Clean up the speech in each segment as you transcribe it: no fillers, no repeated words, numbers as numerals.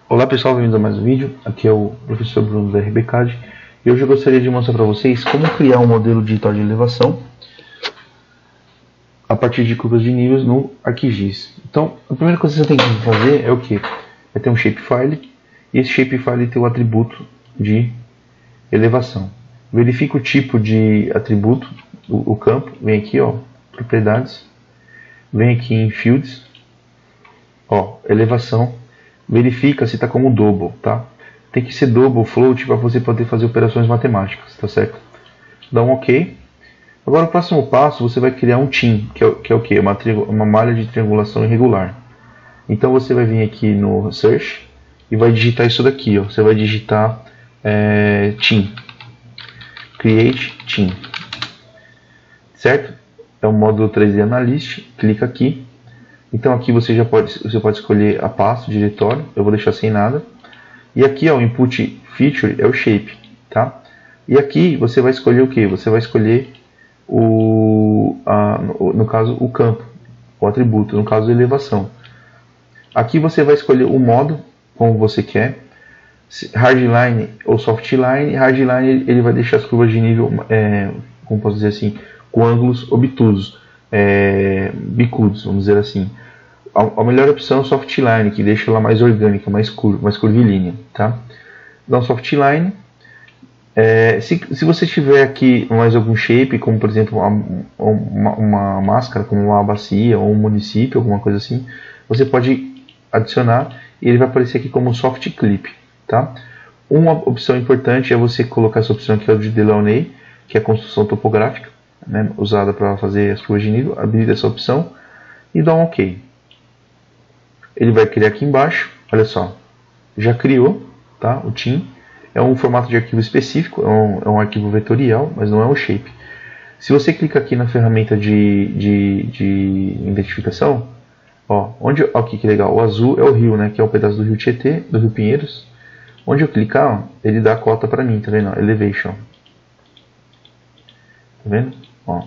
Olá pessoal, bem-vindos a mais um vídeo. Aqui é o professor Bruno da RBCAD e hoje eu gostaria de mostrar para vocês como criar um modelo digital de elevação a partir de curvas de níveis no ArcGIS. Então, a primeira coisa que você tem que fazer é o que? É ter um shapefile e esse shapefile tem o atributo de elevação. Verifica o tipo de atributo, o campo, vem aqui, ó, propriedades, vem aqui em fields, ó, elevação. Verifica se está como double, tá? Tem que ser double float para você poder fazer operações matemáticas, tá certo? Dá um OK. Agora o próximo passo, você vai criar um team, que é o que? Uma malha de triangulação irregular. Então você vai vir aqui no Search e vai digitar isso daqui, ó. Você vai digitar team. Create team. Certo? É um módulo 3D Analyst. Clica aqui. Então aqui você pode escolher a pasta, o diretório, eu vou deixar sem nada. E aqui ó, o input feature é o shape, tá? E aqui você vai escolher o que? Você vai escolher no caso o campo, o atributo, no caso a elevação. Aqui você vai escolher o modo como você quer, hardline ou softline. Hardline ele vai deixar as curvas de nível, como posso dizer assim, com ângulos obtusos. Bicudos, vamos dizer assim. A melhor opção é o softline, que deixa ela mais orgânica, mais curvilínea, tá? Então, softline. Se você tiver aqui mais algum shape, como por exemplo uma máscara, como uma bacia ou um município, alguma coisa assim, você pode adicionar e ele vai aparecer aqui como soft clip, tá? Uma opção importante é você colocar essa opção aqui, ó, de Delaunay, que é a construção topográfica, né, usada para fazer as curvas de nível. Habilita essa opção e dá um OK. Ele vai criar aqui embaixo, olha só, já criou, tá, o team. É um formato de arquivo específico, é um arquivo vetorial, mas não é um shape. Se você clica aqui na ferramenta de identificação, ó, aqui que legal, o azul é o rio, né, que é um pedaço do rio Tietê, do rio Pinheiros. Onde eu clicar, ó, ele dá a cota para mim, tá vendo? Elevation. Tá vendo? Ó.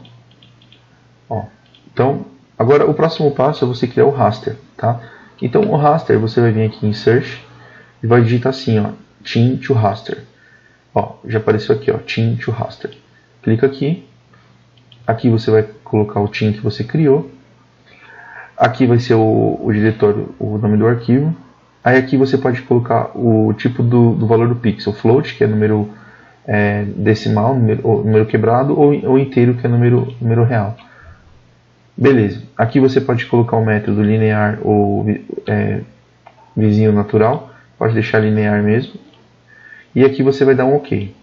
Então, agora o próximo passo é você criar o raster, tá? Então o raster, você vai vir aqui em Search e vai digitar assim, ó, Team to Raster. Ó, já apareceu aqui, ó, Team to Raster. Clica aqui. Aqui você vai colocar o team que você criou. Aqui vai ser o diretório, o nome do arquivo. Aí aqui você pode colocar o tipo do valor do pixel, float, que é número decimal, número quebrado, ou inteiro, que é número real. Beleza. Aqui você pode colocar o método linear ou vizinho natural. Pode deixar linear mesmo. E aqui você vai dar um OK.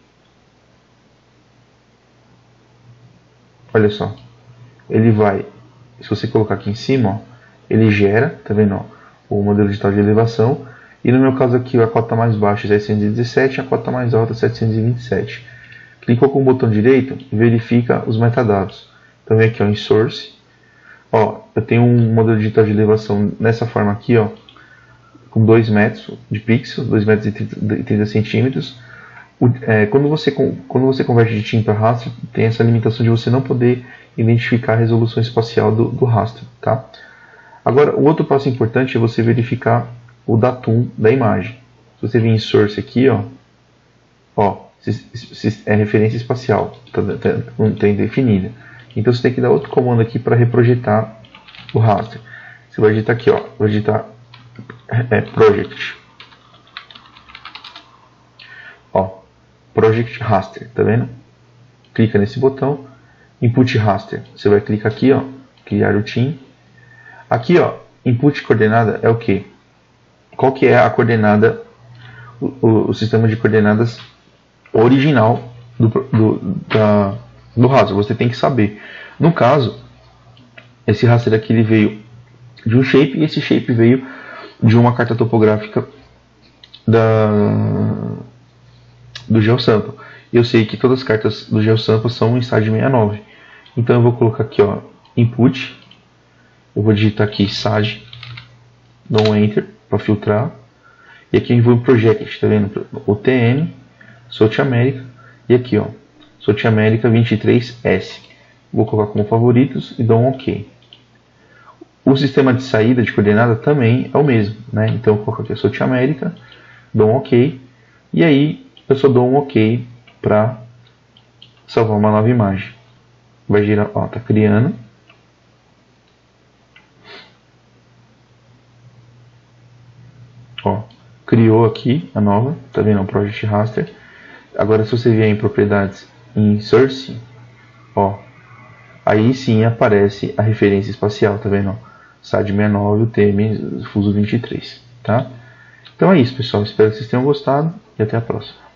Olha só. Ele vai, se você colocar aqui em cima, ó, ele gera, tá vendo, ó, o modelo digital de elevação. E no meu caso aqui, a cota mais baixa é 717, a cota mais alta é 727. Clicou com o botão direito e verifica os metadados. Então vem aqui, ó, em Source. Ó, eu tenho um modelo digital de elevação nessa forma aqui, ó, com 2 metros de pixel, 2 metros e 30 centímetros. Quando você converte de team para raster, tem essa limitação de você não poder identificar a resolução espacial do raster, tá? Agora, o outro passo importante é você verificar o datum da imagem. Se você vir em Source aqui, ó, se é referência espacial, tá indefinida. Então você tem que dar outro comando aqui para reprojetar o raster. Você vai digitar aqui, ó, vou digitar project. Ó, project raster, tá vendo? Clica nesse botão, input raster. Você vai clicar aqui, ó, criar o team. Aqui, ó, input coordenada é o que? Qual que é a coordenada, o sistema de coordenadas original do raster? Você tem que saber. No caso, esse raster aqui ele veio de um shape e esse shape veio de uma carta topográfica do GeoSample. Eu sei que todas as cartas do GeoSample são em SAD 69. Então eu vou colocar aqui, ó, input. Eu vou digitar aqui SAD, dou um Enter para filtrar. E aqui eu vou em Project, tá vendo? O TN, South America. E aqui, ó, South America 23S. Vou colocar como favoritos e dou um OK. O sistema de saída de coordenada também é o mesmo, né? Então eu coloco aqui a South America dou um OK, e aí eu só dou um OK para salvar uma nova imagem. Vai girar, ó, tá criando. Ó, criou aqui a nova, tá vendo? O Project Raster. Agora se você vier em propriedades, em Source, ó, aí sim aparece a referência espacial, tá vendo? SAD69, o TM Fuso 23, tá? Então é isso, pessoal. Espero que vocês tenham gostado e até a próxima.